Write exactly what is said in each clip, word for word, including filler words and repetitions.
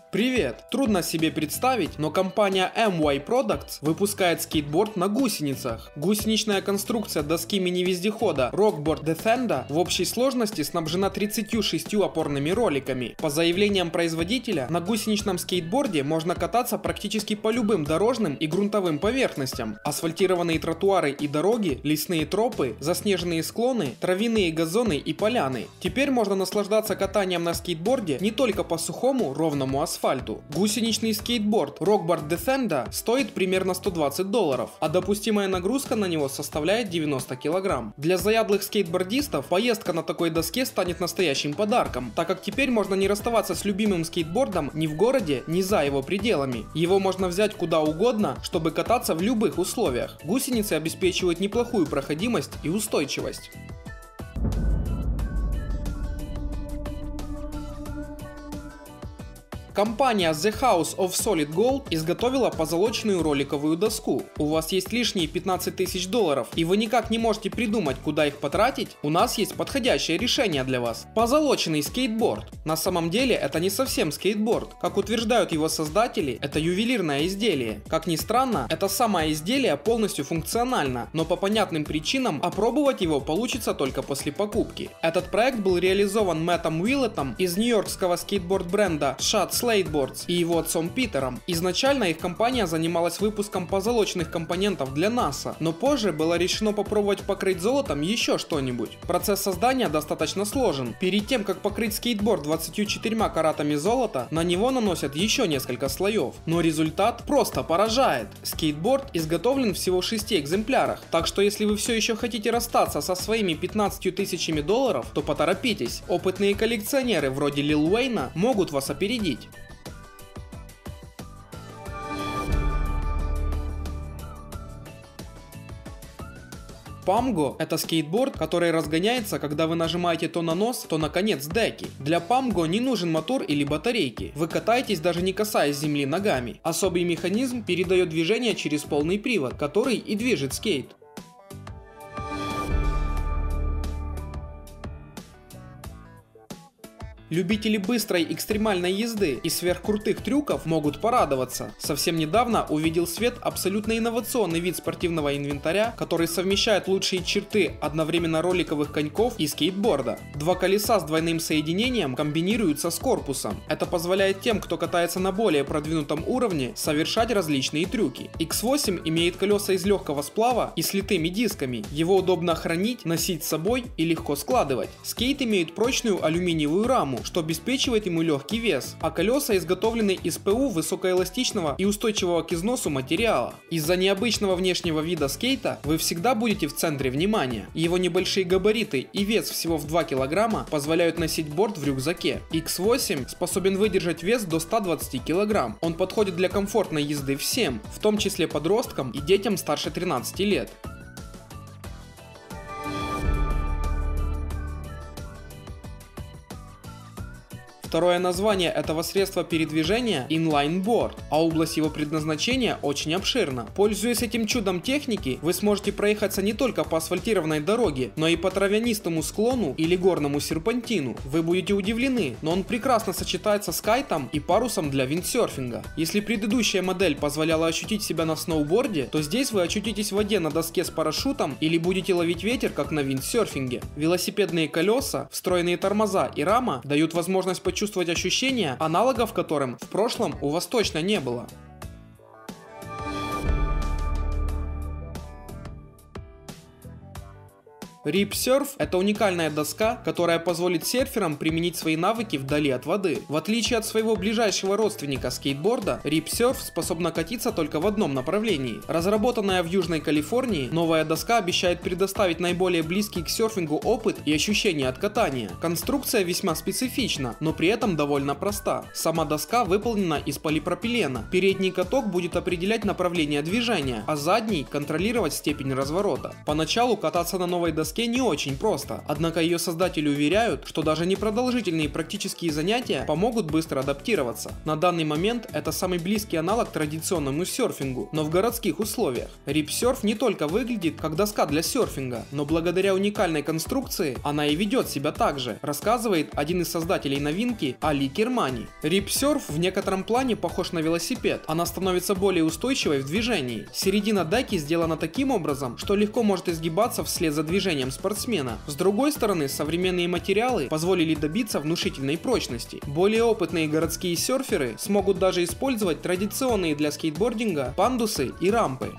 Привет! Трудно себе представить, но компания эм уай Products выпускает скейтборд на гусеницах. Гусеничная конструкция доски мини-вездехода Rockboard Defender в общей сложности снабжена тридцатью шестью опорными роликами. По заявлениям производителя, на гусеничном скейтборде можно кататься практически по любым дорожным и грунтовым поверхностям. Асфальтированные тротуары и дороги, лесные тропы, заснеженные склоны, травяные газоны и поляны. Теперь можно наслаждаться катанием на скейтборде не только по сухому, ровному асфальту. асфальту. Гусеничный скейтборд Rockboard Defender стоит примерно сто двадцать долларов, а допустимая нагрузка на него составляет девяносто килограмм. Для заядлых скейтбордистов поездка на такой доске станет настоящим подарком, так как теперь можно не расставаться с любимым скейтбордом ни в городе, ни за его пределами. Его можно взять куда угодно, чтобы кататься в любых условиях. Гусеницы обеспечивают неплохую проходимость и устойчивость. Компания The House of Solid Gold изготовила позолоченную роликовую доску. У вас есть лишние пятнадцать тысяч долларов, и вы никак не можете придумать, куда их потратить? У нас есть подходящее решение для вас. Позолоченный скейтборд. На самом деле это не совсем скейтборд. Как утверждают его создатели, это ювелирное изделие. Как ни странно, это самое изделие полностью функционально, но по понятным причинам опробовать его получится только после покупки. Этот проект был реализован Мэттом Уиллетом из нью-йоркского скейтборд-бренда Shad Sladeboards и его отцом Питером. Изначально их компания занималась выпуском позолоченных компонентов для НАСА, но позже было решено попробовать покрыть золотом еще что-нибудь. Процесс создания достаточно сложен. Перед тем, как покрыть скейтборд двадцатью четырьмя каратами золота, на него наносят еще несколько слоев. Но результат просто поражает. Скейтборд изготовлен всего в шести экземплярах, так что если вы все еще хотите расстаться со своими пятнадцатью тысячами долларов, то поторопитесь. Опытные коллекционеры вроде Лил Уэйна могут вас опередить. Памго – это скейтборд, который разгоняется, когда вы нажимаете то на нос, то на конец деки. Для Памго не нужен мотор или батарейки. Вы катаетесь, даже не касаясь земли ногами. Особый механизм передает движение через полный привод, который и движет скейт. Любители быстрой экстремальной езды и сверхкрутых трюков могут порадоваться. Совсем недавно увидел свет абсолютно инновационный вид спортивного инвентаря, который совмещает лучшие черты одновременно роликовых коньков и скейтборда. Два колеса с двойным соединением комбинируются с корпусом. Это позволяет тем, кто катается на более продвинутом уровне, совершать различные трюки. икс восемь имеет колеса из легкого сплава и с литыми дисками. Его удобно хранить, носить с собой и легко складывать. Скейт имеет прочную алюминиевую раму, что обеспечивает ему легкий вес, а колеса изготовлены из ПУ высокоэластичного и устойчивого к износу материала. Из-за необычного внешнего вида скейта вы всегда будете в центре внимания. Его небольшие габариты и вес всего в два килограмма позволяют носить борт в рюкзаке. икс восемь способен выдержать вес до ста двадцати килограмм. Он подходит для комфортной езды всем, в том числе подросткам и детям старше тринадцати лет. Второе название этого средства передвижения – инлайн-борд, а область его предназначения очень обширна. Пользуясь этим чудом техники, вы сможете проехаться не только по асфальтированной дороге, но и по травянистому склону или горному серпантину. Вы будете удивлены, но он прекрасно сочетается с кайтом и парусом для виндсерфинга. Если предыдущая модель позволяла ощутить себя на сноуборде, то здесь вы очутитесь в воде на доске с парашютом или будете ловить ветер, как на виндсерфинге. Велосипедные колеса, встроенные тормоза и рама дают возможность почувствовать чувствовать ощущения, аналогов которым в прошлом у вас точно не было. Rip Surf – это уникальная доска, которая позволит серферам применить свои навыки вдали от воды. В отличие от своего ближайшего родственника скейтборда, Rip Surf способна катиться только в одном направлении. Разработанная в Южной Калифорнии, новая доска обещает предоставить наиболее близкий к серфингу опыт и ощущения от катания. Конструкция весьма специфична, но при этом довольно проста. Сама доска выполнена из полипропилена. Передний каток будет определять направление движения, а задний – контролировать степень разворота. Поначалу кататься на новой доске доске не очень просто, однако ее создатели уверяют, что даже непродолжительные практические занятия помогут быстро адаптироваться. На данный момент это самый близкий аналог традиционному серфингу, но в городских условиях. Ripsurf не только выглядит как доска для серфинга, но благодаря уникальной конструкции она и ведет себя так же, рассказывает один из создателей новинки Али Кермани. Ripsurf в некотором плане похож на велосипед, она становится более устойчивой в движении. Середина деки сделана таким образом, что легко может изгибаться вслед за движением спортсмена. С другой стороны, современные материалы позволили добиться внушительной прочности. Более опытные городские серферы смогут даже использовать традиционные для скейтбординга пандусы и рампы.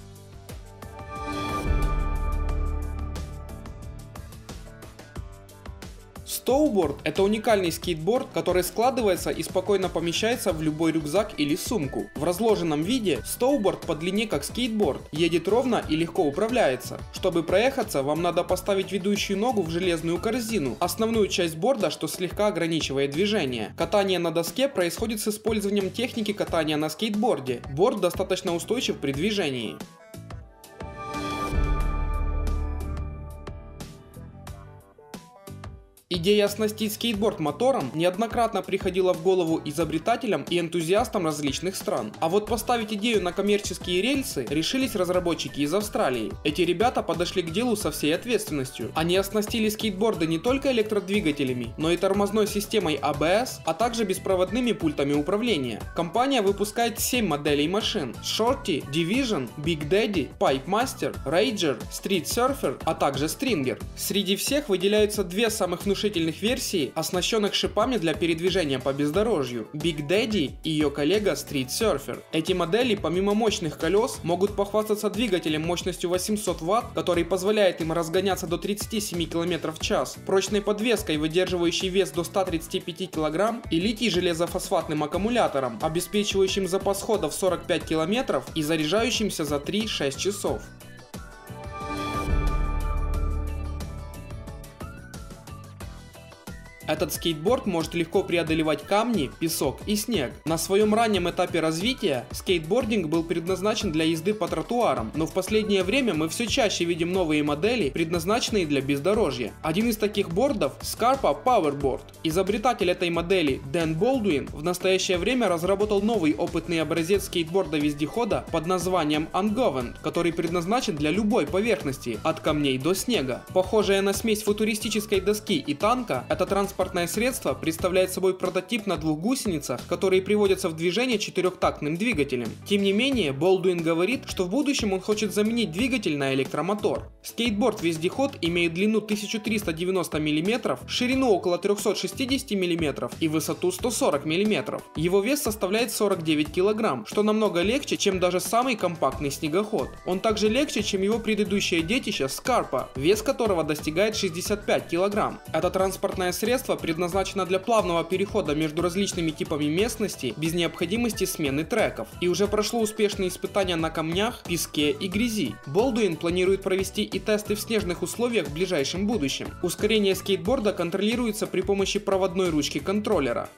Stowboard – это уникальный скейтборд, который складывается и спокойно помещается в любой рюкзак или сумку. В разложенном виде Stowboard по длине как скейтборд, едет ровно и легко управляется. Чтобы проехаться, вам надо поставить ведущую ногу в железную корзину, основную часть борда, что слегка ограничивает движение. Катание на доске происходит с использованием техники катания на скейтборде. Борд достаточно устойчив при движении. Идея оснастить скейтборд мотором неоднократно приходила в голову изобретателям и энтузиастам различных стран. А вот поставить идею на коммерческие рельсы решились разработчики из Австралии. Эти ребята подошли к делу со всей ответственностью. Они оснастили скейтборды не только электродвигателями, но и тормозной системой а бэ эс, а также беспроводными пультами управления. Компания выпускает семь моделей машин: Shorty, Division, Big Daddy, Pipe Master, Rager, Street Surfer, а также Stringer. Среди всех выделяются две самых внушительных версии, оснащенных шипами для передвижения по бездорожью: Big Daddy и ее коллега Street Surfer. Эти модели, помимо мощных колес, могут похвастаться двигателем мощностью восемьсот ватт, который позволяет им разгоняться до тридцати семи километров в час, прочной подвеской, выдерживающей вес до ста тридцати пяти килограмм, и литий-железофосфатным аккумулятором, обеспечивающим запас хода в сорок пять километров и заряжающимся за три-шесть часов. Этот скейтборд может легко преодолевать камни, песок и снег. На своем раннем этапе развития скейтбординг был предназначен для езды по тротуарам, но в последнее время мы все чаще видим новые модели, предназначенные для бездорожья. Один из таких бордов – Scarpa Powerboard. Изобретатель этой модели Дэн Болдуин в настоящее время разработал новый опытный образец скейтборда-вездехода под названием Ungoverned, который предназначен для любой поверхности, от камней до снега. Похожая на смесь футуристической доски и танка, это транспортное средство представляет собой прототип на двух гусеницах, которые приводятся в движение четырехтактным двигателем. Тем не менее, Болдуин говорит, что в будущем он хочет заменить двигатель на электромотор. Скейтборд-вездеход имеет длину тысячу триста девяносто миллиметров, ширину около трёхсот шестидесяти миллиметров и высоту сто сорок миллиметров. Его вес составляет сорок девять килограмм, что намного легче, чем даже самый компактный снегоход. Он также легче, чем его предыдущее детище Scarpa, вес которого достигает шестидесяти пяти килограмм. Это транспортное средство предназначено для плавного перехода между различными типами местности без необходимости смены треков, и уже прошло успешные испытания на камнях, песке и грязи. Болдуин планирует провести и тесты в снежных условиях в ближайшем будущем. Ускорение скейтборда контролируется при помощи проводной ручки контроллера.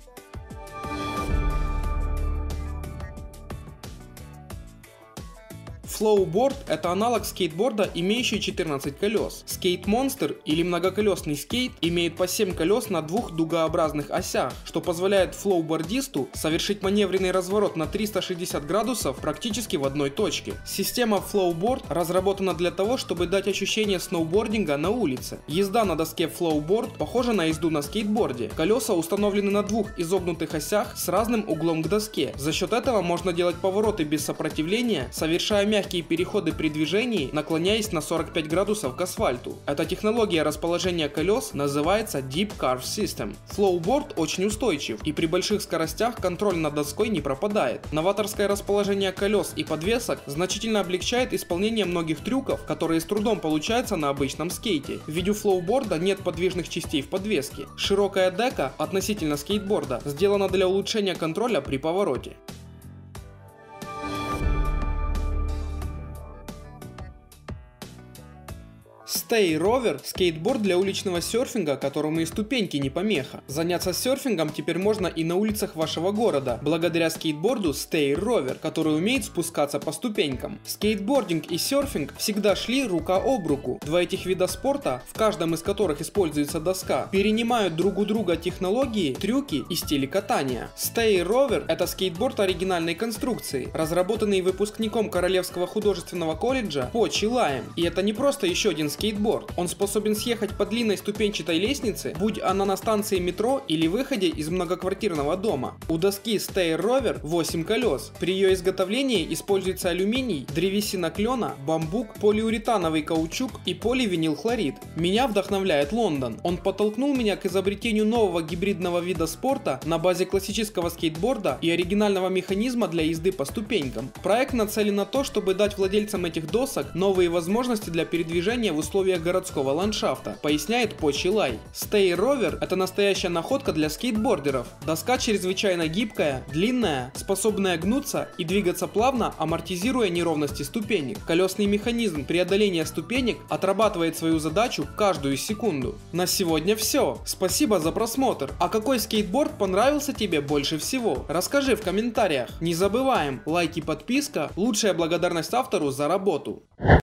Flowboard – это аналог скейтборда, имеющий четырнадцать колес. Skate Monster или многоколесный скейт имеет по семь колес на двух дугообразных осях, что позволяет флоубордисту совершить маневренный разворот на триста шестьдесят градусов практически в одной точке. Система Flowboard разработана для того, чтобы дать ощущение сноубординга на улице. Езда на доске Flowboard похожа на езду на скейтборде. Колеса установлены на двух изогнутых осях с разным углом к доске. За счет этого можно делать повороты без сопротивления, совершая мягкие переходы при движении, наклоняясь на сорок пять градусов к асфальту. Эта технология расположения колес называется Deep Carve System. Flowboard очень устойчив, и при больших скоростях контроль над доской не пропадает. Новаторское расположение колес и подвесок значительно облегчает исполнение многих трюков, которые с трудом получаются на обычном скейте. В виде флоуборда нет подвижных частей в подвеске. Широкая дека относительно скейтборда сделана для улучшения контроля при повороте. Stay Rover – скейтборд для уличного серфинга, которому и ступеньки не помеха. Заняться серфингом теперь можно и на улицах вашего города, благодаря скейтборду Stay Rover, который умеет спускаться по ступенькам. Скейтбординг и серфинг всегда шли рука об руку. Два этих вида спорта, в каждом из которых используется доска, перенимают друг у друга технологии, трюки и стили катания. Stay Rover – это скейтборд оригинальной конструкции, разработанный выпускником Королевского художественного колледжа Почи Лаем. И это не просто еще один скейтборд. Он способен съехать по длинной ступенчатой лестнице, будь она на станции метро или выходе из многоквартирного дома. У доски Stay Rover восемь колес. При ее изготовлении используется алюминий, древесина клена, бамбук, полиуретановый каучук и поливинилхлорид. Меня вдохновляет Лондон. Он подтолкнул меня к изобретению нового гибридного вида спорта на базе классического скейтборда и оригинального механизма для езды по ступенькам. Проект нацелен на то, чтобы дать владельцам этих досок новые возможности для передвижения в условиях городского ландшафта, поясняет Почи Лай. Stay Rover – это настоящая находка для скейтбордеров. Доска чрезвычайно гибкая, длинная, способная гнуться и двигаться плавно, амортизируя неровности ступенек. Колесный механизм преодоления ступенек отрабатывает свою задачу каждую секунду. На сегодня все. Спасибо за просмотр. А какой скейтборд понравился тебе больше всего? Расскажи в комментариях. Не забываем, лайк и подписка – лучшая благодарность автору за работу.